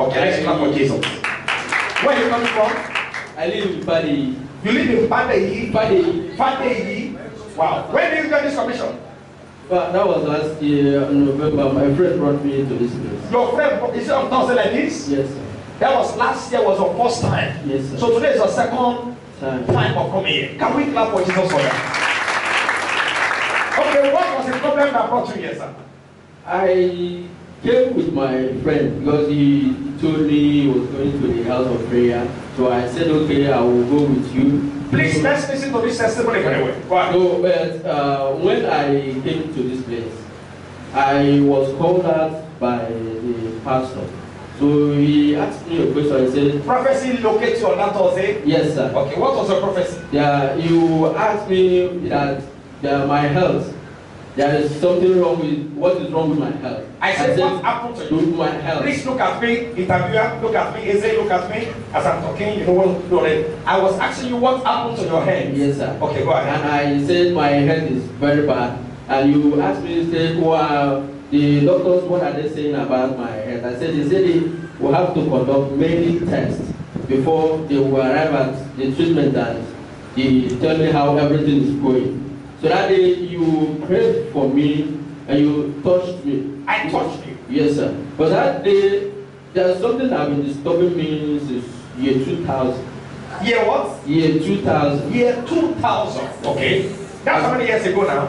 Okay, let's clap for Jesus. Where are you coming from? I live in Fadeyi. You live in Fadeyi? Fadeyi. Wow. When did you get this commission? But that was last year in November. My friend brought me into this place. Your friend, is it on Thursday like this? Yes, sir. That was last year, was your first time. Yes, sir. So today is your second time of coming here. Can we clap for Jesus for that? Okay, what was the problem that brought you here, sir? I came with my friend because he told me he was going to the house of prayer. So I said, okay, I will go with you. Please, let's listen to this testimony very well. Go ahead. So, but when I came to this place, I was called out by the pastor. So he asked me a question. He said, prophecy locates you on that Thursday? Yes, sir. Okay, what was your prophecy? Yeah, you asked me that my health, there is something wrong with, what is wrong with my health? I said what happened to you? With my health. Please look at me, interviewer, look at me, Eze, look at me. As I'm talking, you know what I'm doing. I was asking you what happened to your head. Yes, sir. Okay, go ahead. And I said my health is very bad. And you asked me, you said, well, the doctors, what are they saying about my health? I said, they they will have to conduct many tests before they will arrive at the treatment and they tell me how everything is going. So that day you prayed for me and you touched me. I touched you? Yes, sir. But that day, there's something that has been disturbing me since year 2000. Year what? Year 2000. Year 2000. Okay. That's how many years ago now?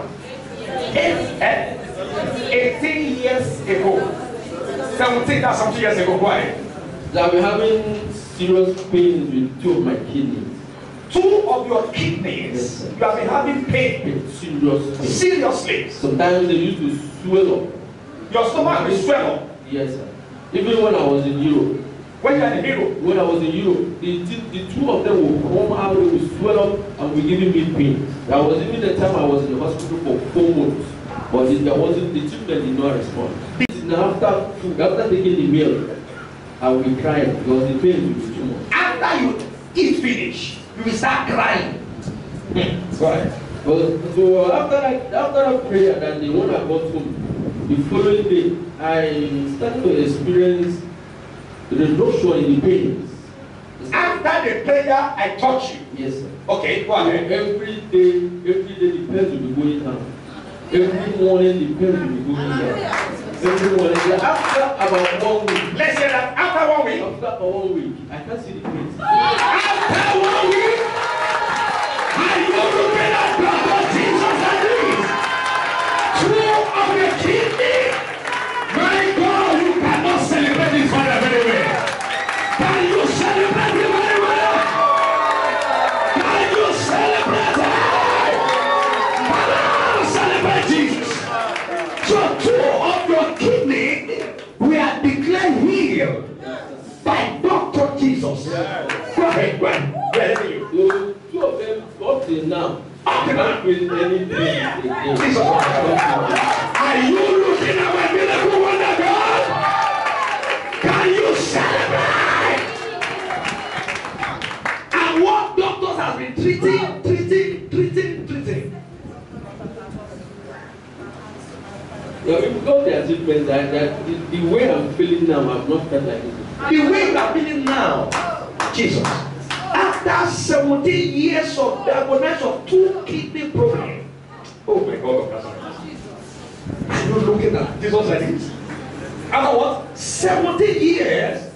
18 years ago. 17, that's something years ago. Go ahead. I've been having serious pains with 2 of my kidneys. 2 of your kidneys? Yes, sir. You have been having pain? Serious pain. Seriously? Sometimes they used to swell up. Your stomach will swell up? Yes, sir. Even when I was in Europe. When you are in Europe? When I was in Europe, the 2 of them will come out, they will swell up and will giving me pain. That was even the time I was in the hospital for 4 months. But the treatment did not respond. After taking the meal, I will be crying because the pain will be too much. After you eat finish, you will start crying. Go ahead. So after that prayer that the one I got home, the following day, I started to experience the reduction in the pains. After the prayer, I touch you. Yes, sir. Okay, go ahead. Every day the pains will be going down. Every morning the pains will be going down. Every morning. After about 1 week. Let's say that after 1 week. After 1 week, I can't see the pains. After 1 week, are you looking at Brother Jesus and this? 2 of the kidney? My God, you cannot celebrate this Father very well. Can you celebrate it very well? Can you celebrate it? Come on, celebrate Jesus. So 2 of your kidney were declared healed by Dr. Jesus. Go ahead, go ahead. Where are you? So 2 of them up till now. Up till now. With any pain Jesus. Are you looking at my miracle wonder God? Can you celebrate? And what doctors have been treating? Yeah, because their treatment, the way I'm feeling now, I've not felt like this. The way you are feeling now, Jesus. After 17 years of diagnosis of 2 kidney problems. Oh my God, are you looking at Jesus like this? After what? 17 years